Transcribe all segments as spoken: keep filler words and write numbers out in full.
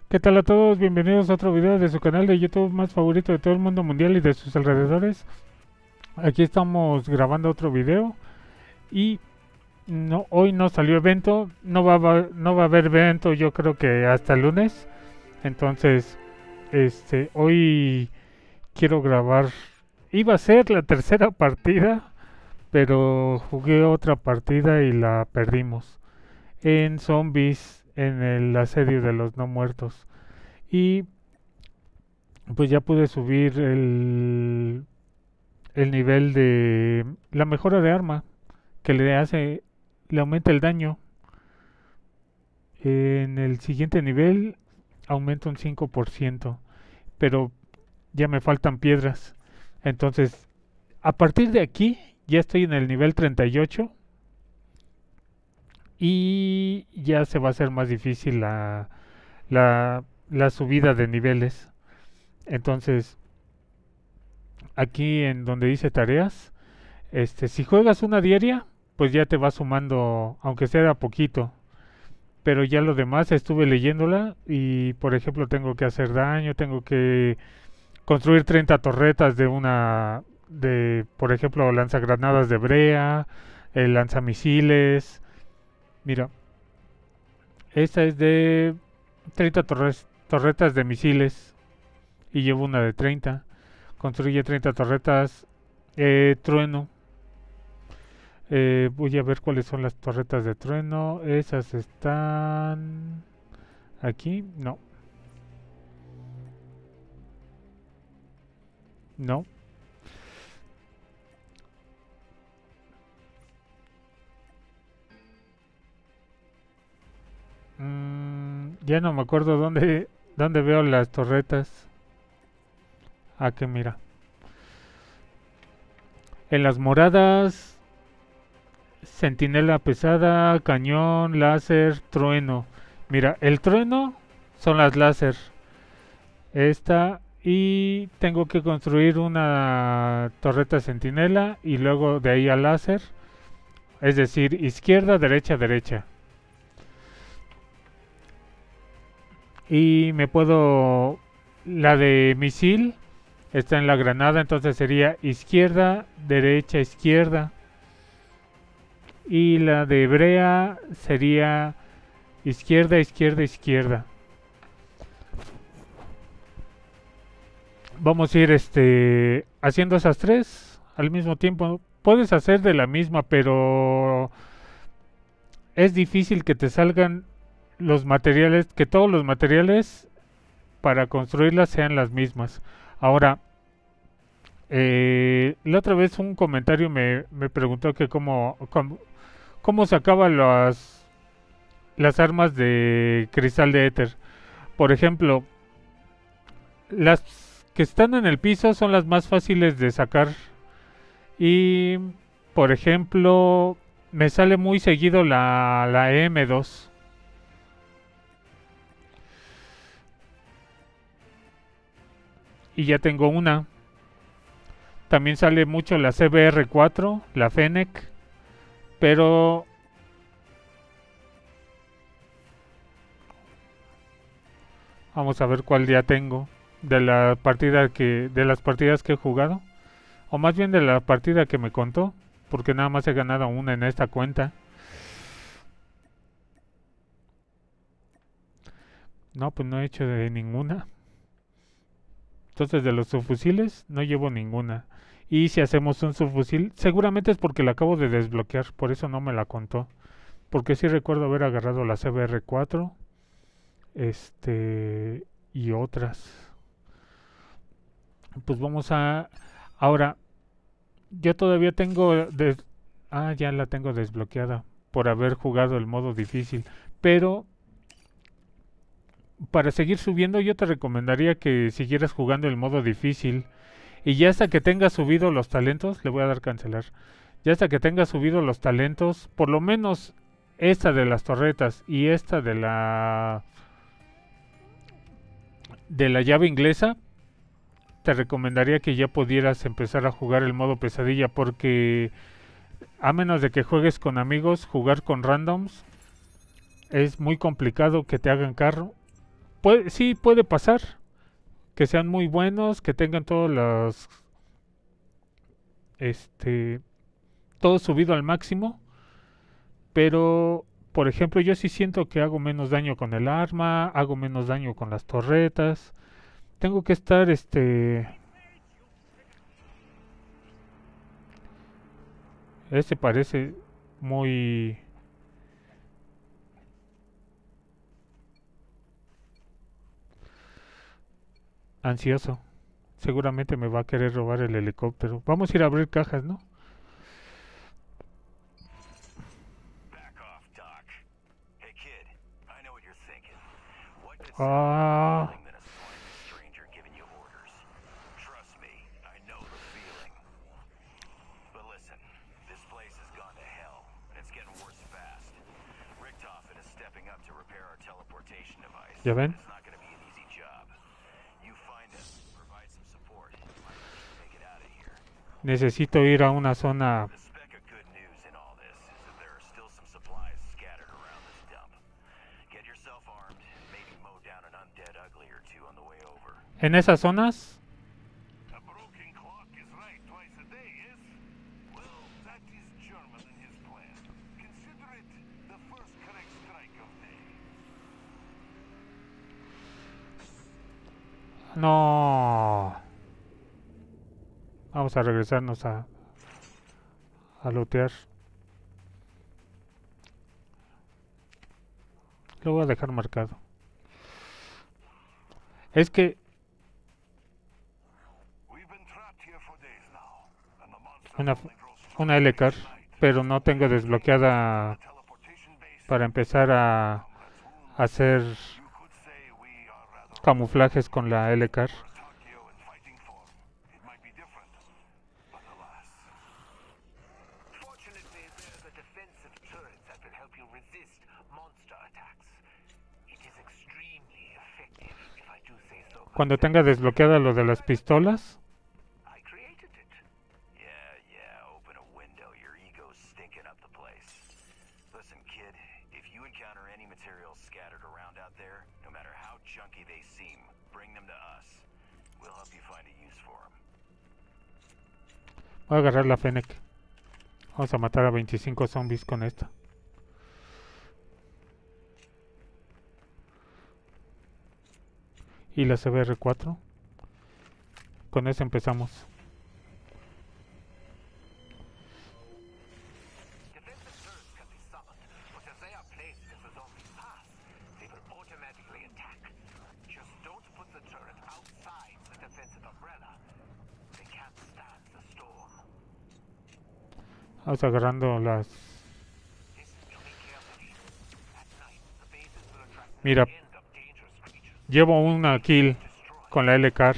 ¿Qué tal a todos? Bienvenidos a otro video de su canal de YouTube más favorito de todo el mundo mundial y de sus alrededores. Aquí estamos grabando otro video y no, hoy no salió evento, no va, a va- no va a haber evento yo creo que hasta el lunes. Entonces, este, hoy quiero grabar. Iba a ser la tercera partida, pero jugué otra partida y la perdimos. En zombies, en el asedio de los no muertos. Y pues ya pude subir el, el nivel de la mejora de arma que le hace, le aumenta el daño. En el siguiente nivel aumenta un cinco por ciento, pero ya me faltan piedras. Entonces, a partir de aquí ya estoy en el nivel treinta y ocho y ya se va a hacer más difícil la, la, la subida de niveles. Entonces, aquí en donde dice tareas, Este, si juegas una diaria, pues ya te va sumando, aunque sea a poquito. Pero ya lo demás estuve leyéndola y, por ejemplo, tengo que hacer daño, tengo que construir treinta torretas de una, de, por ejemplo, lanzagranadas de brea, eh, lanzamisiles. Mira, esta es de treinta torres- torretas de misiles y llevo una de treinta. Construye treinta torretas, eh, trueno. Eh, voy a ver cuáles son las torretas de trueno. Esas están aquí. No, no. Mm, ya no me acuerdo dónde, dónde veo las torretas. Ah, que mira. En las moradas, centinela pesada, cañón, láser, trueno. Mira, el trueno son las láser. Esta y tengo que construir una torreta centinela y luego de ahí al láser. Es decir, izquierda, derecha, derecha. Y me puedo... La de misil está en la granada, entonces sería izquierda, derecha, izquierda. Y la de brea sería izquierda, izquierda, izquierda. Vamos a ir este, haciendo esas tres al mismo tiempo. Puedes hacer de la misma, pero es difícil que te salgan los materiales, que todos los materiales para construirlas sean las mismas. Ahora, eh, la otra vez un comentario me, me preguntó que cómo, cómo, cómo sacaba las, las armas de cristal de éter. Por ejemplo, las que están en el piso son las más fáciles de sacar. Y, por ejemplo, me sale muy seguido la, la M dos. Y ya tengo una. También sale mucho la C B R cuatro, la Fennec, pero vamos a ver cuál ya tengo de la partida que de las partidas que he jugado, o más bien de la partida que me contó, porque nada más he ganado una en esta cuenta. No, pues no he hecho de ninguna. Entonces de los subfusiles no llevo ninguna. Y si hacemos un subfusil, seguramente es porque la acabo de desbloquear, por eso no me la contó. Porque sí recuerdo haber agarrado la C B R cuatro, este y otras. Pues vamos a ahora yo todavía tengo des- ah, ya la tengo desbloqueada por haber jugado el modo difícil, pero para seguir subiendo yo te recomendaría que siguieras jugando el modo difícil y ya hasta que tengas subido los talentos, le voy a dar cancelar. Ya hasta que tengas subido los talentos, por lo menos esta de las torretas y esta de la de la llave inglesa, te recomendaría que ya pudieras empezar a jugar el modo pesadilla porque a menos de que juegues con amigos, jugar con randoms es muy complicado que te hagan carro puede, sí puede pasar que sean muy buenos, que tengan todos los, este, todo subido al máximo, pero por ejemplo yo sí siento que hago menos daño con el arma, hago menos daño con las torretas. Tengo que estar, este, ese parece muy ansioso. Seguramente me va a querer robar el helicóptero. Vamos a ir a abrir cajas, ¿no? Ah, ¿ya ven? Necesito ir a una zona. En esas zonas. No. Vamos a regresarnos a, a lootear. Lo voy a dejar marcado. Es que una, una L-Car, pero no tengo desbloqueada para empezar a hacer camuflajes con la L-Car. Cuando tenga desbloqueada lo de las pistolas. Voy a agarrar la Fennec. Vamos a matar a veinticinco zombies con esta. Y la C B R cuatro. Con eso empezamos. Vamos agarrando las... Mira, llevo una kill con la L-Car.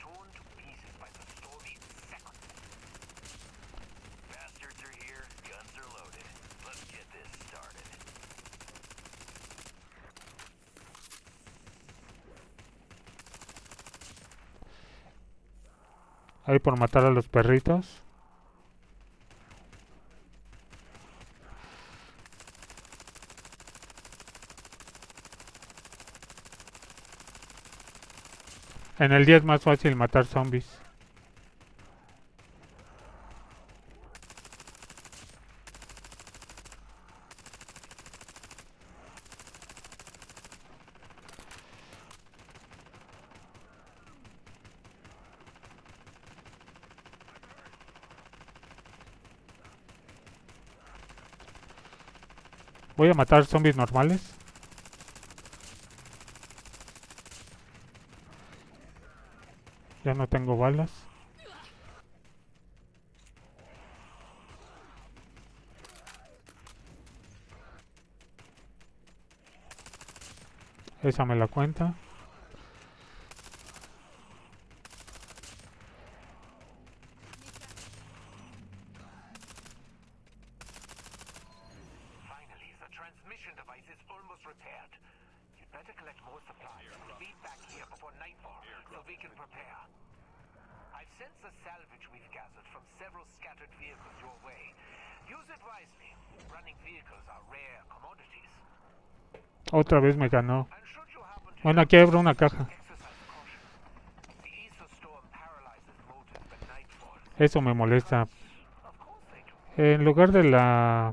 Ahí por matar a los perritos. En el día es más fácil matar zombies. Voy a matar zombies normales. Ya no tengo balas. Esa me la cuenta. Otra vez me ganó. Bueno, aquí abro una caja. Eso me molesta. En lugar de la...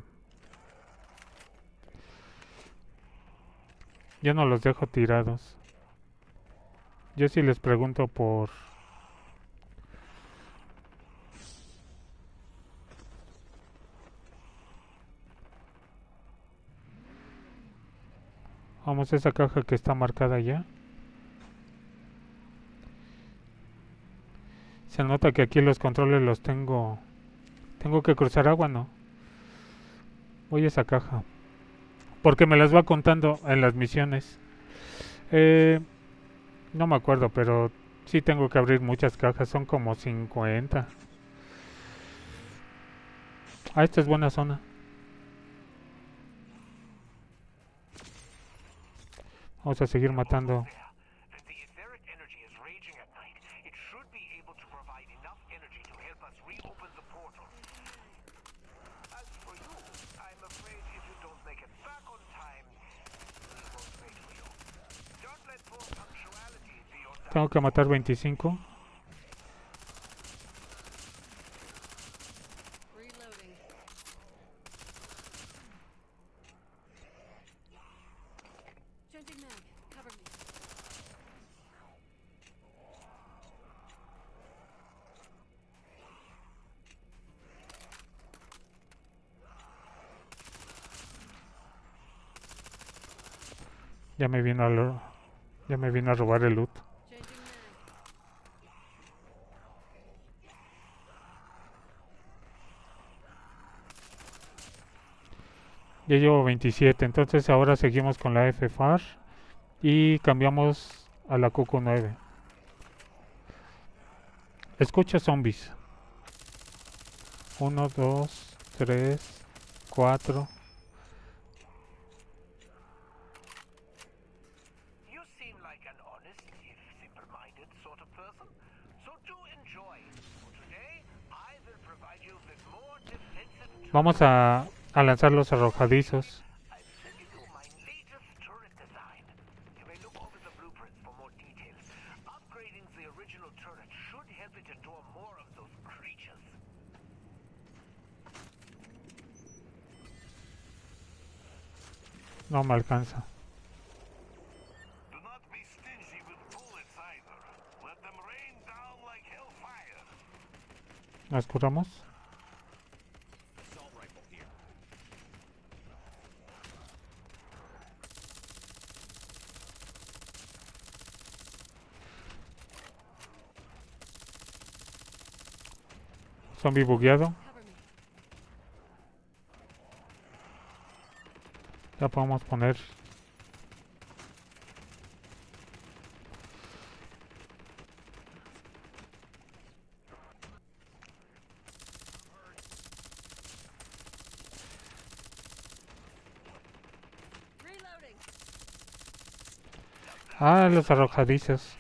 Yo no los dejo tirados. Yo sí les pregunto por... Vamos a esa caja que está marcada ya. Se nota que aquí los controles los tengo... Tengo que cruzar agua, ¿no? Voy a esa caja. Porque me las va contando en las misiones. Eh, no me acuerdo, pero sí tengo que abrir muchas cajas. Son como cincuenta. Ah, esta es buena zona. Vamos a seguir matando. Tengo que matar veinticinco. Ya me vino a lo, ya me vino a robar el loot. Ya llevo veintisiete, entonces ahora seguimos con la F F A R y cambiamos a la Q Q nueve. Escucho zombies. uno, dos, tres, cuatro. Vamos a, a lanzar los arrojadizos. No me alcanza. ¿Nos curamos? Zombie bugueado. Ya podemos poner... Ah, los arrojadizos.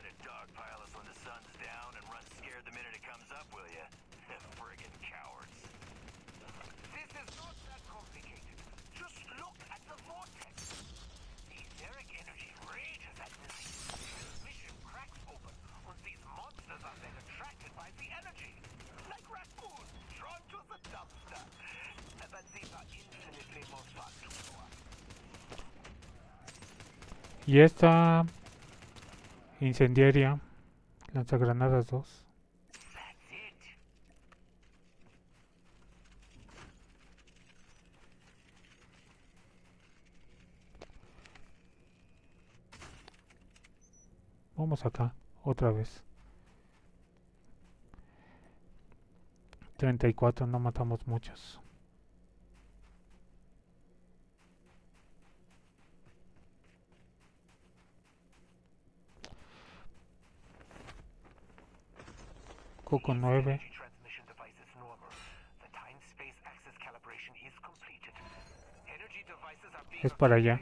Y esta incendiaria, lanzagranadas dos. Vamos acá, otra vez. treinta y cuatro, no matamos muchos. Coco nueve. Es para allá.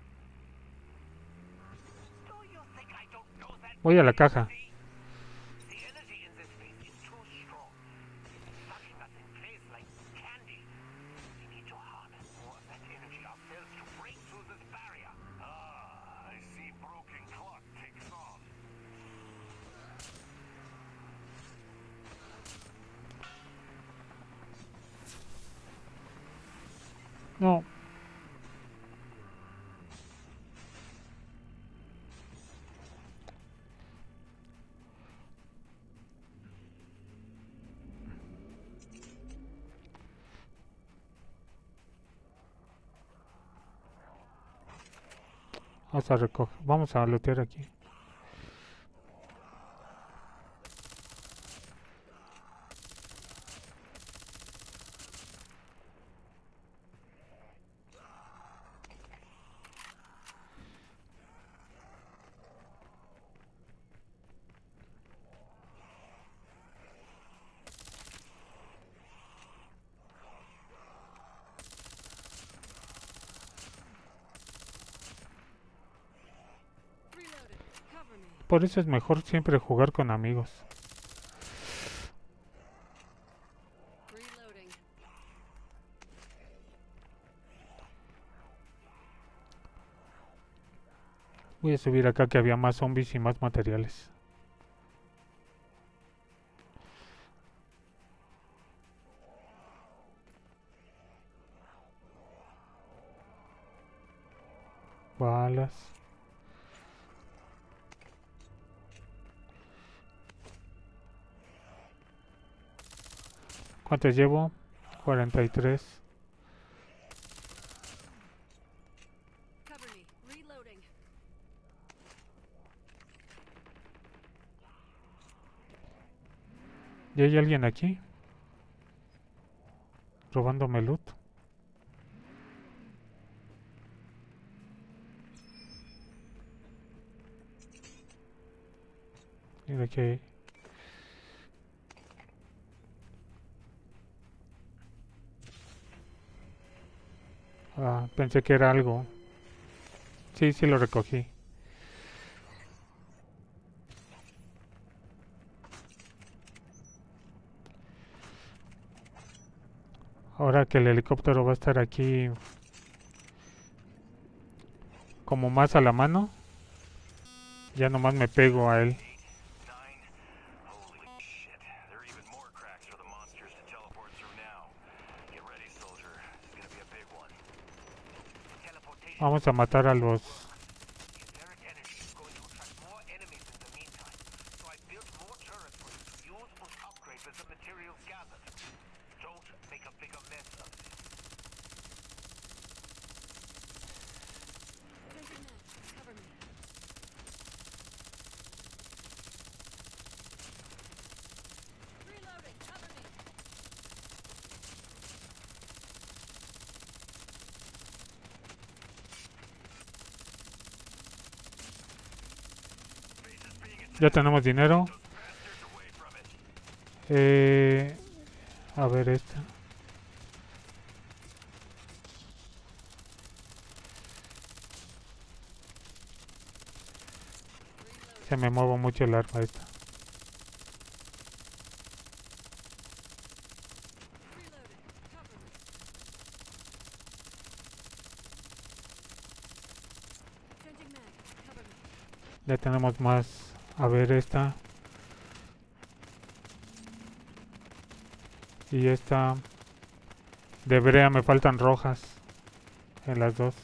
Voy a la caja. No. Vamos a recoger. Vamos a lootear aquí. Por eso es mejor siempre jugar con amigos. Voy a subir acá que había más zombies y más materiales. Balas. ¿Cuántas llevo? cuarenta y tres. ¿Y hay alguien aquí? Robándome loot. Mira que hay. Ah, pensé que era algo. Sí, sí lo recogí. Ahora que el helicóptero va a estar aquí como más a la mano, ya nomás me pego a él. Vamos a matar a los... Ya tenemos dinero. Eh, a ver esta. Se me mueve mucho el arma esta. Ya tenemos más. A ver esta. Y esta. De brea me faltan rojas. En las dos.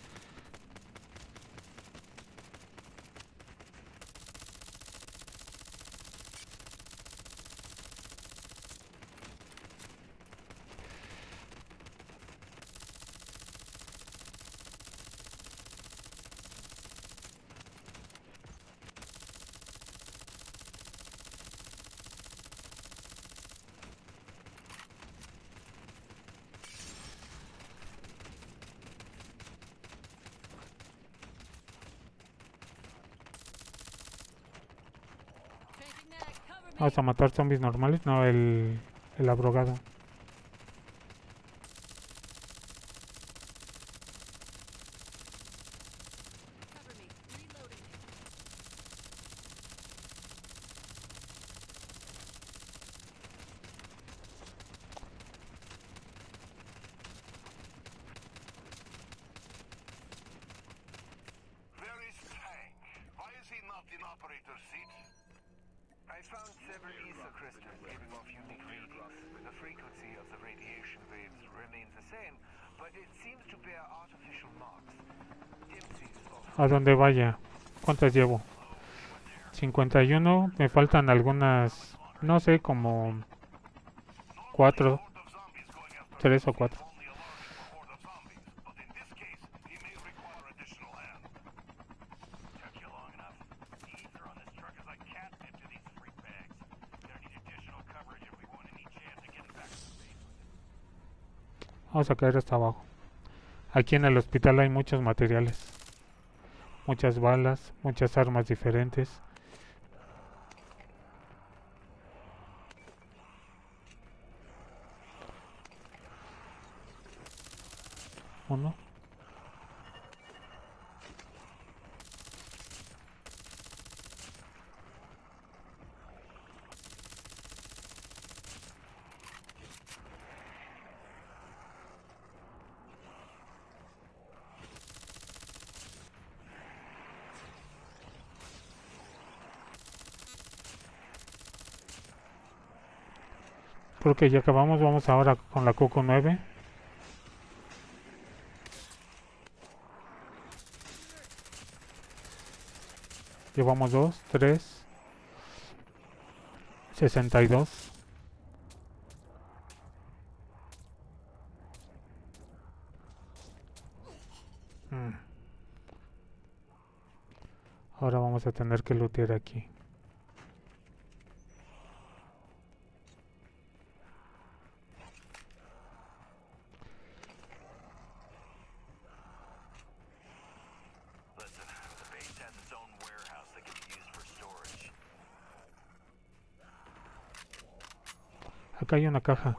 Vamos a matar zombies normales, no el, el abrogado. I found several ether crystals giving off unique readings. The frequency of the radiation waves remains the same, but it seems to bear artificial marks. Dempsey's off. A donde vaya. ¿Cuántas llevo? cincuenta y uno. Me faltan algunas, no sé, como cuatro, tres o cuatro. Vamos a caer hasta abajo. Aquí en el hospital hay muchos materiales. Muchas balas, muchas armas diferentes. Uno. Creo que ya acabamos. Vamos ahora con la Coco nueve. Llevamos dos, tres, sesenta y dos. Mm. Ahora vamos a tener que lootear aquí. Acá hay una caja.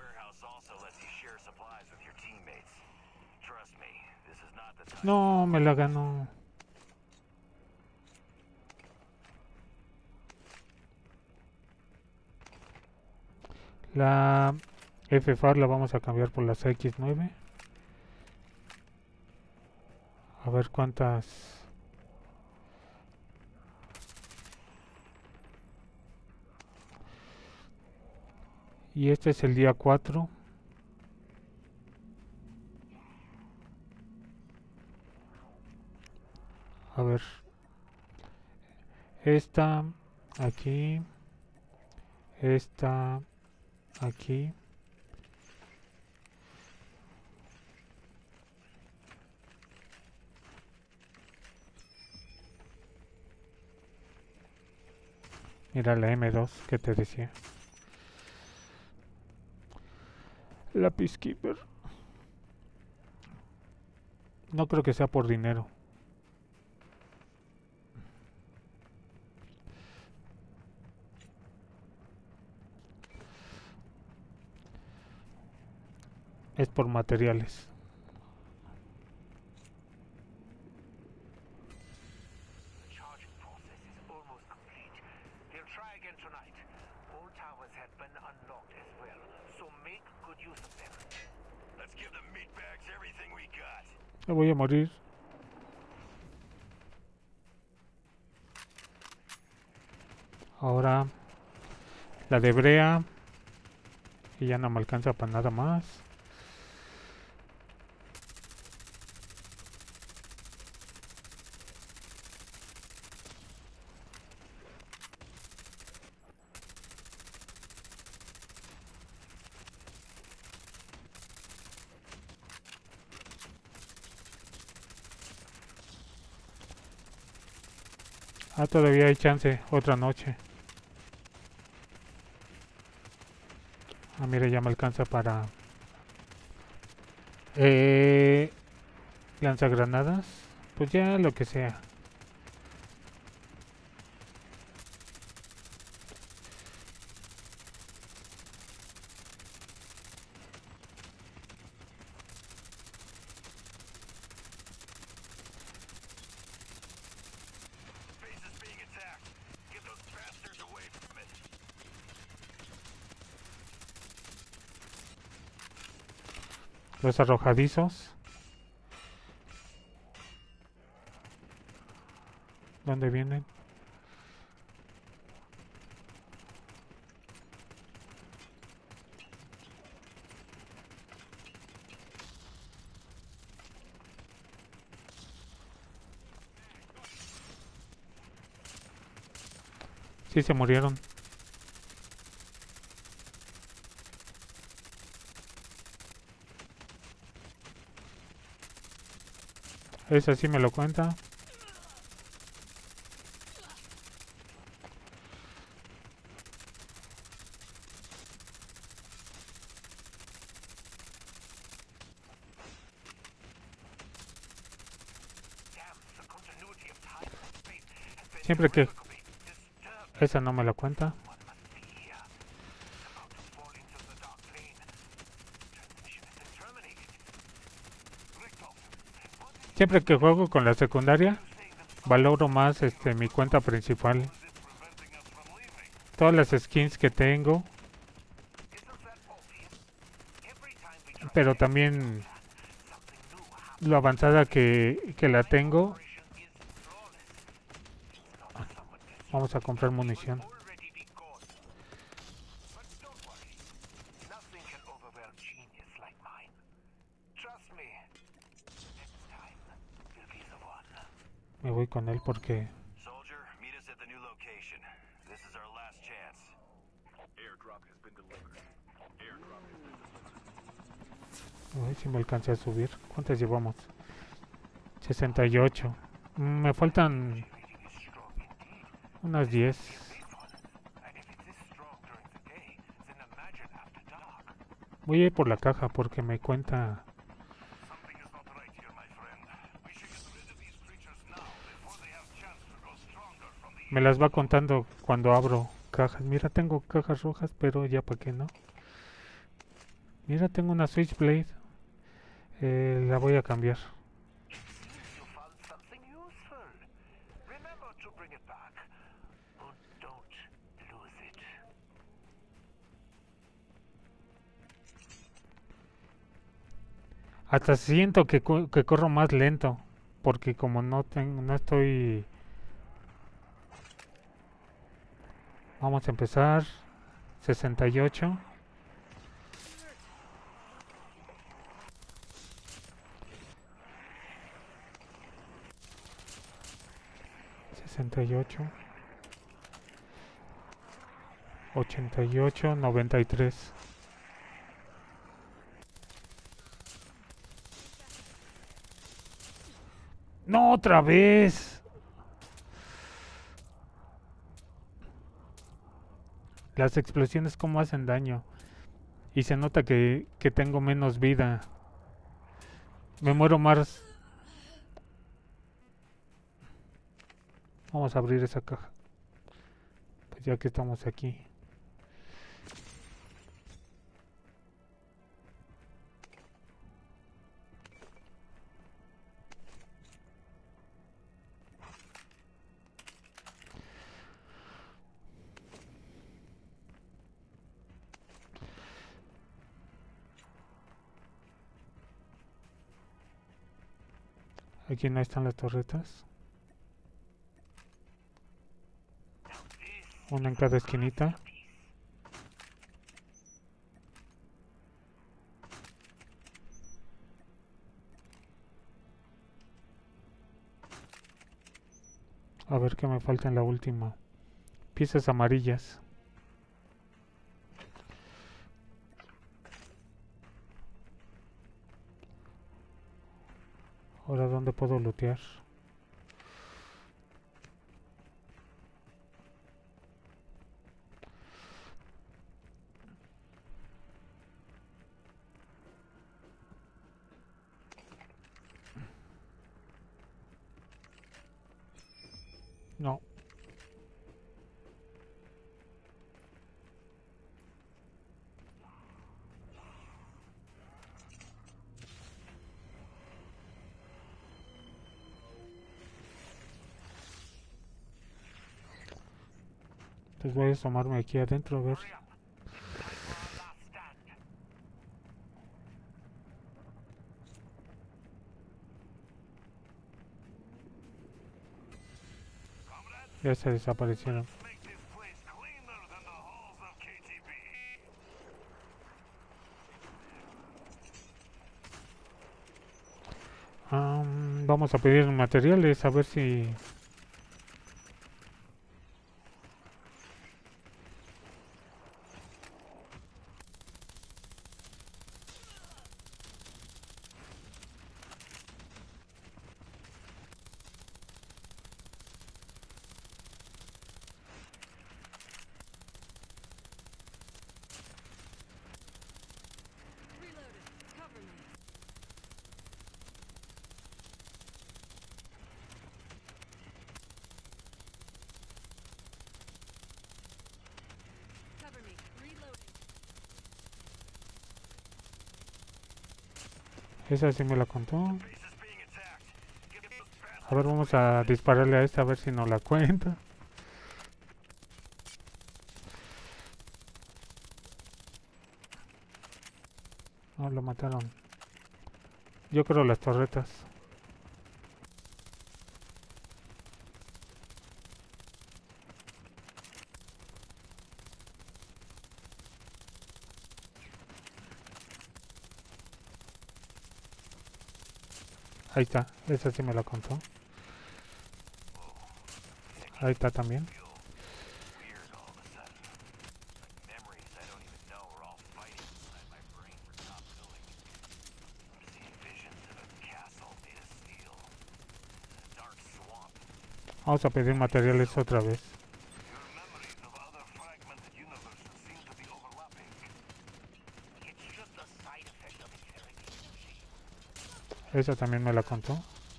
No, me la ganó. La F F A R la vamos a cambiar por las X nueve. A ver cuántas... Y este es el día cuatro. A ver. Esta aquí. Esta aquí. Mira la M dos que te decía. La Peacekeeper. No creo que sea por dinero. Es por materiales. Me voy a morir. Ahora la de brea. Y ya no me alcanza para nada más. Ah, todavía hay chance. Otra noche. Ah, mira, ya me alcanza para... Eh... lanzagranadas. Pues ya lo que sea. Los arrojadizos. ¿Dónde vienen? Sí se murieron. Eso sí me lo cuenta. Siempre que... Esa no me la cuenta. Siempre que juego con la secundaria, valoro más este mi cuenta principal. Todas las skins que tengo. Pero también lo avanzada que, que la tengo. Vamos a comprar munición. Me voy con él porque... A ver si me alcancé a subir. ¿Cuántas llevamos? sesenta y ocho. Mm, me faltan unas diez. Voy a ir por la caja porque me cuenta... Me las va contando cuando abro cajas. Mira, tengo cajas rojas, pero ya para qué no. Mira, tengo una Switchblade. Eh, la voy a cambiar. Hasta siento que, co que corro más lento. Porque como no tengo, no estoy... Vamos a empezar. sesenta y ocho. sesenta y ocho. ochenta y ocho, noventa y tres. ¡No, otra vez! Las explosiones cómo hacen daño. Y se nota que, que tengo menos vida. Me muero más. Vamos a abrir esa caja. Pues ya que estamos aquí. Aquí no están las torretas. Una en cada esquinita. A ver qué me falta en la última. Piezas amarillas. Ahora, ¿dónde puedo lootear? No. Entonces voy a asomarme aquí adentro a ver. Ya se desaparecieron. Um, vamos a pedir materiales a ver si... Esa sí me la contó. A ver, vamos a dispararle a esta a ver si nos la cuenta. No, lo mataron. Yo creo las torretas. Ahí está, esa sí me la contó. Ahí está también. Vamos a pedir materiales otra vez. Esa también me la contó.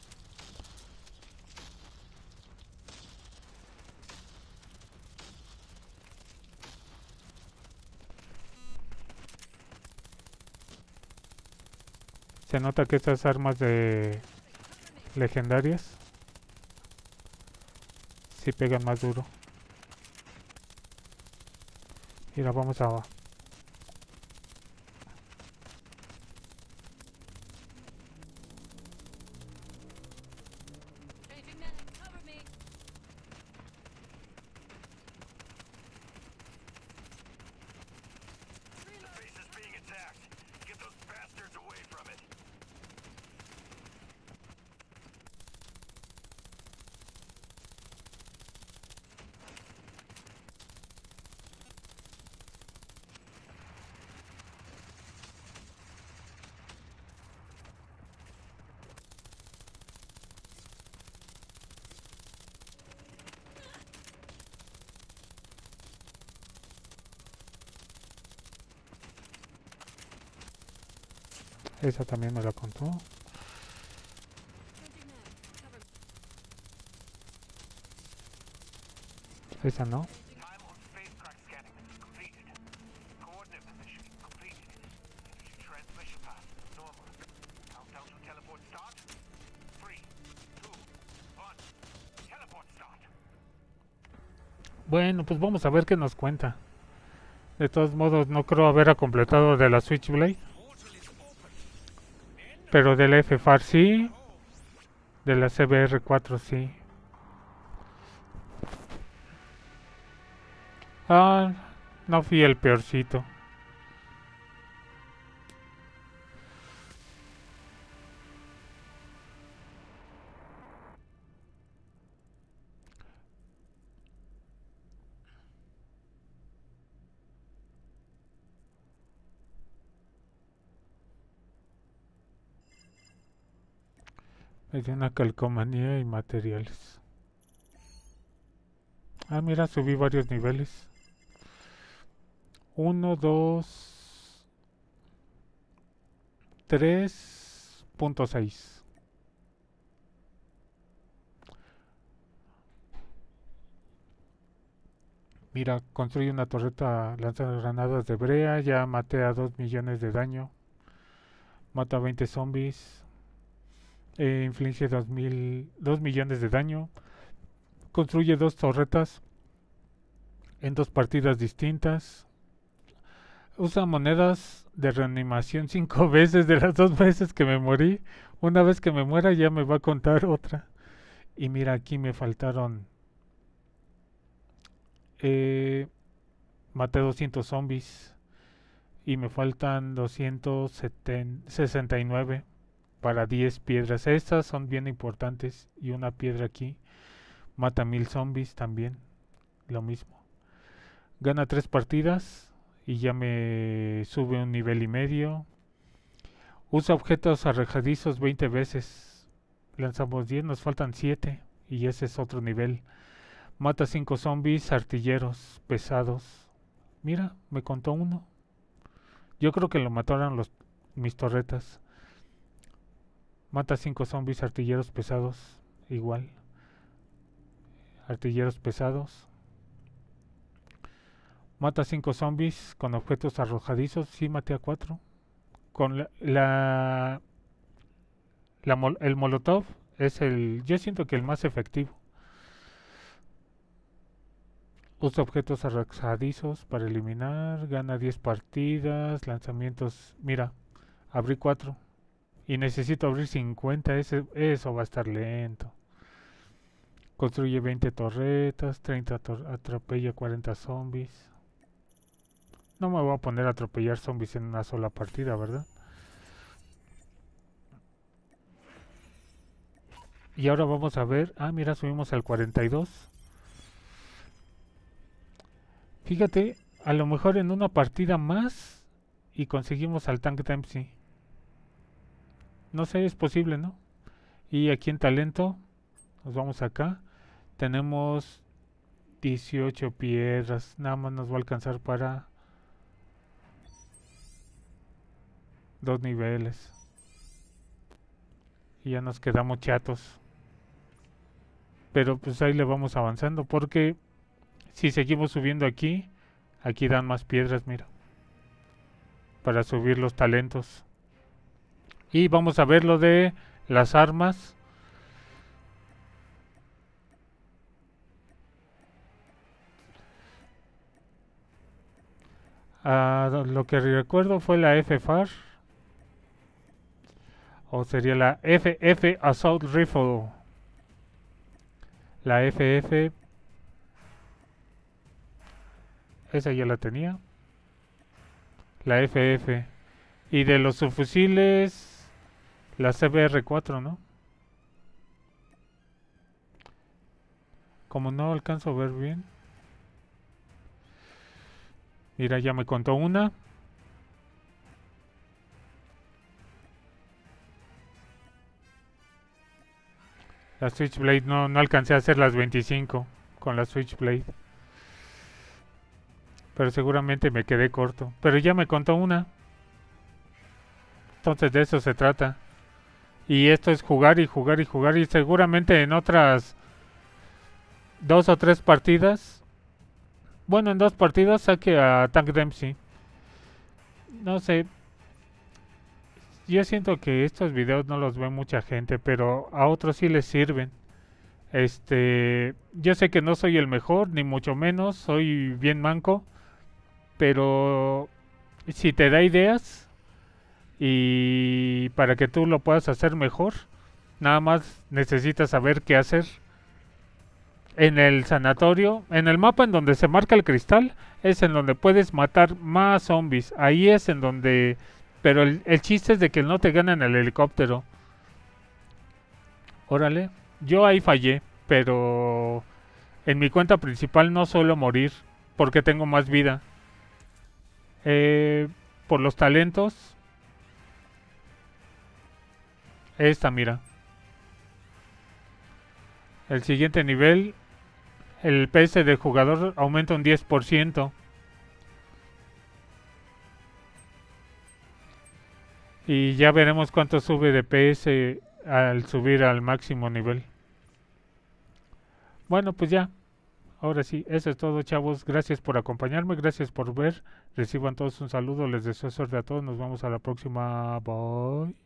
Se nota que estas armas de legendarias sí pegan más duro. Mira, vamos a... Esa también me la contó. Esa no. Bueno, pues vamos a ver qué nos cuenta. De todos modos, no creo haber completado de la Switchblade. Pero de la F F A R sí. De la C B R cuatro sí. Ah, no fui el peorcito. Me dio una calcomanía y materiales. Ah, mira, subí varios niveles. Uno, dos, tres punto seis. Mira, construye una torreta lanzando granadas de brea. Ya maté a dos millones de daño. Mata a veinte zombies. Eh, inflige dos mil, dos millones de daño. Construye dos torretas en dos partidas distintas. Usa monedas de reanimación cinco veces de las dos veces que me morí. Una vez que me muera ya me va a contar otra. Y mira, aquí me faltaron... Eh, maté doscientos zombies. Y me faltan doscientos sesenta y nueve para diez piedras. Estas son bien importantes. Y una piedra aquí. Mata mil zombies también. Lo mismo. Gana tres partidas. Y ya me sube un nivel y medio. Usa objetos arrojadizos veinte veces. Lanzamos diez, nos faltan siete. Y ese es otro nivel. Mata cinco zombies artilleros pesados. Mira, me contó uno. Yo creo que lo mataron los, mis torretas. Mata cinco zombies artilleros pesados. Igual. Artilleros pesados. Mata cinco zombies con objetos arrojadizos. Sí, maté a cuatro. Con la, la La mol- el Molotov es el, yo siento que el más efectivo. Usa objetos arrastadizos para eliminar, gana diez partidas, lanzamientos, mira, abrí cuatro y necesito abrir cincuenta, ese, eso va a estar lento. Construye veinte torretas, treinta tor- atropella cuarenta zombies. No me voy a poner a atropellar zombies en una sola partida, ¿verdad? Y ahora vamos a ver, ah, mira, subimos al cuarenta y dos. Fíjate, a lo mejor en una partida más y conseguimos al Tank Dempsey. No sé, es posible, ¿no? Y aquí en talento, nos vamos acá. Tenemos dieciocho piedras. Nada más nos va a alcanzar para dos niveles. Y ya nos quedamos chatos. Pero pues ahí le vamos avanzando. Porque si seguimos subiendo aquí, aquí dan más piedras, mira. Para subir los talentos. Y vamos a ver lo de las armas. Ah, lo que recuerdo fue la F F A R. O sería la F F Assault Rifle. La F F. Esa ya la tenía. La F F. Y de los subfusiles. La C B R cuatro, ¿no? Como no alcanzo a ver bien. Mira, ya me contó una. La Switchblade no, no alcancé a hacer las veinticinco con la Switchblade. Pero seguramente me quedé corto. Pero ya me contó una. Entonces de eso se trata. Y esto es jugar y jugar y jugar. Y seguramente en otras dos o tres partidas. Bueno, en dos partidas saque a Tank Dempsey. No sé. Yo siento que estos videos no los ve mucha gente, pero a otros sí les sirven. Este, yo sé que no soy el mejor, ni mucho menos, soy bien manco, pero si te da ideas y para que tú lo puedas hacer mejor, nada más necesitas saber qué hacer. En el sanatorio, en el mapa en donde se marca el cristal, es en donde puedes matar más zombies. Ahí es en donde... Pero el, el chiste es de que no te ganan el helicóptero. Órale. Yo ahí fallé, pero en mi cuenta principal no suelo morir porque tengo más vida. Eh, por los talentos. Esta, mira. El siguiente nivel, el P S del jugador aumenta un diez por ciento. Y ya veremos cuánto sube de P S al subir al máximo nivel. Bueno, pues ya. Ahora sí, eso es todo, chavos. Gracias por acompañarme, gracias por ver. Reciban todos un saludo, les deseo suerte a todos. Nos vemos a la próxima. Bye.